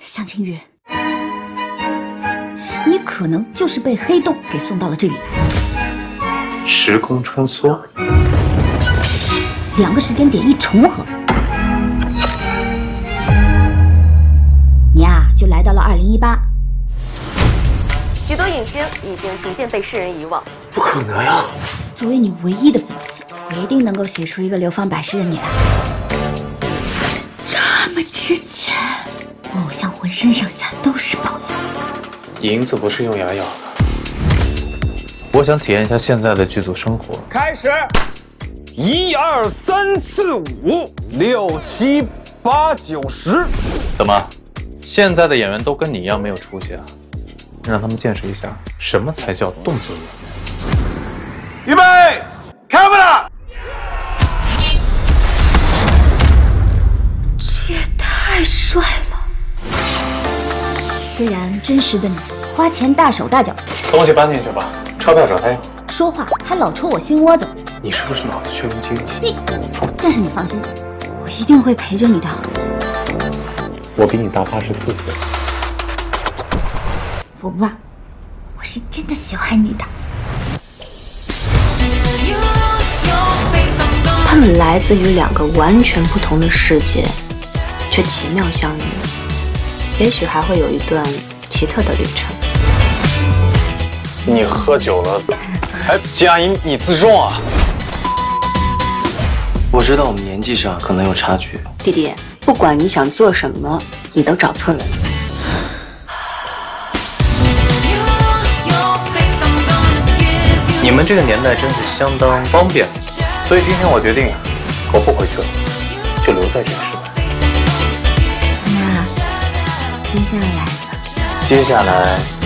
向清宇，你可能就是被黑洞给送到了这里来。 时空穿梭 ，2个时间点一重合，你呀就来到了2018。 许多影星已经逐渐被世人遗忘。 不可能呀！ 作为你唯一的粉丝，我一定能够写出一个流芳百世的你来。这么值钱，我偶像浑身上下都是宝呀！ 银子不是用牙咬的。我想体验一下现在的剧组生活。 开始，1、2、3、4、5、6、7、8、9、10。 怎么，现在的演员都跟你一样没有出息啊？让他们见识一下什么才叫动作演员。 预备，开门了！ 这也太帅了！虽然真实的你花钱大手大脚， 东西搬进去吧，钞票找他要。 说话还老戳我心窝子， 你是不是脑子缺根筋？ 但是你放心，我一定会陪着你的。 我比你大84岁。 我不怕，我是真的喜欢你的。 他们来自于2个完全不同的世界，却奇妙相遇，也许还会有一段奇特的旅程。 你喝酒了，还嘉音，你自重啊！ 我知道我们年纪上可能有差距， 弟弟，不管你想做什么，你都找错人了。 你们这个年代真是相当方便，所以今天我决定，我不回去了，就留在这个时代。 那接下来呢？ 接下来